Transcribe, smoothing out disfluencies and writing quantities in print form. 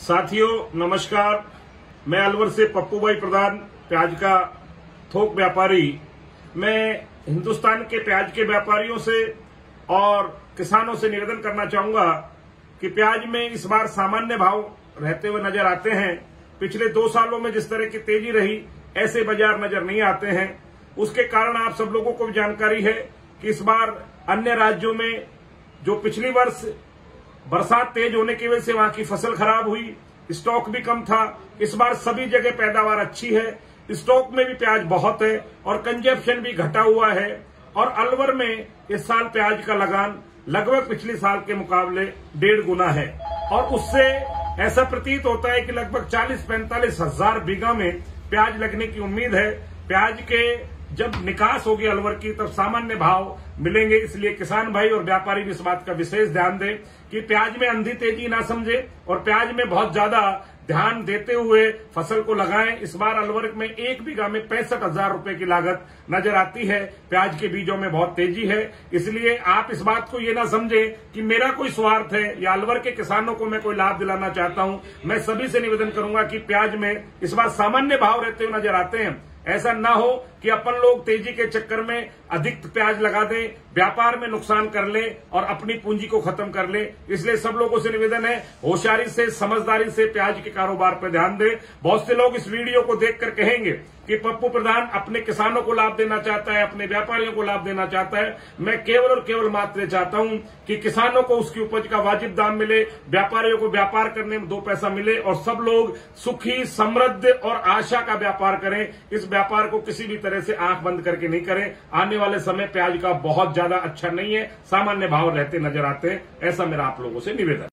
साथियों नमस्कार। मैं अलवर से पप्पू भाई प्रधान, प्याज का थोक व्यापारी। मैं हिंदुस्तान के प्याज के व्यापारियों से और किसानों से निवेदन करना चाहूंगा कि प्याज में इस बार सामान्य भाव रहते हुए नजर आते हैं। पिछले 2 सालों में जिस तरह की तेजी रही ऐसे बाजार नजर नहीं आते हैं। उसके कारण आप सब लोगों को भी जानकारी है कि इस बार अन्य राज्यों में जो पिछली वर्ष बरसात तेज होने की वजह से वहां की फसल खराब हुई, स्टॉक भी कम था। इस बार सभी जगह पैदावार अच्छी है, स्टॉक में भी प्याज बहुत है और कंजप्शन भी घटा हुआ है। और अलवर में इस साल प्याज का लगान लगभग पिछले साल के मुकाबले 1.5 गुना है और उससे ऐसा प्रतीत होता है कि लगभग 40-45 हजार बीघा में प्याज लगने की उम्मीद है। प्याज के जब निकास होगी अलवर की तब सामान्य भाव मिलेंगे, इसलिए किसान भाई और व्यापारी भी इस बात का विशेष ध्यान दें कि प्याज में अंधी तेजी ना समझे और प्याज में बहुत ज्यादा ध्यान देते हुए फसल को लगाएं। इस बार अलवर में 1 बीघा में 65,000 रुपए की लागत नजर आती है। प्याज के बीजों में बहुत तेजी है, इसलिए आप इस बात को ये ना समझें कि मेरा कोई स्वार्थ है या अलवर के किसानों को मैं कोई लाभ दिलाना चाहता हूं। मैं सभी से निवेदन करूंगा कि प्याज में इस बार सामान्य भाव रहते हुए नजर आते हैं। ऐसा ना हो कि अपन लोग तेजी के चक्कर में अधिक प्याज लगा दें, व्यापार में नुकसान कर ले और अपनी पूंजी को खत्म कर ले। इसलिए सब लोगों से निवेदन है, होशियारी से समझदारी से प्याज के कारोबार पर ध्यान दें। बहुत से लोग इस वीडियो को देखकर कहेंगे कि पप्पू प्रधान अपने किसानों को लाभ देना चाहता है, अपने व्यापारियों को लाभ देना चाहता है। मैं केवल और केवल मात्र चाहता हूं कि किसानों को उसकी उपज का वाजिब दाम मिले, व्यापारियों को व्यापार करने में 2 पैसा मिले और सब लोग सुखी, समृद्ध और आशा का व्यापार करें। इस व्यापार को किसी भी तरह से आंख बंद करके नहीं करें। आने वाले समय प्याज का बहुत ज्यादा अच्छा नहीं है, सामान्य भाव रहते नजर आते हैं। ऐसा मेरा आप लोगों से निवेदन।